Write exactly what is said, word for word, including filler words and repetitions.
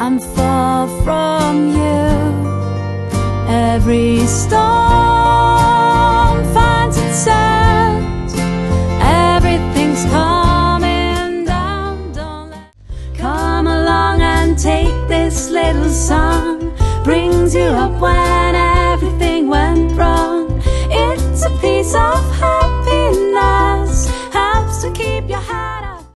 I'm far from you. Every storm finds its end. Everything's coming down. Don't let come along and take this little song.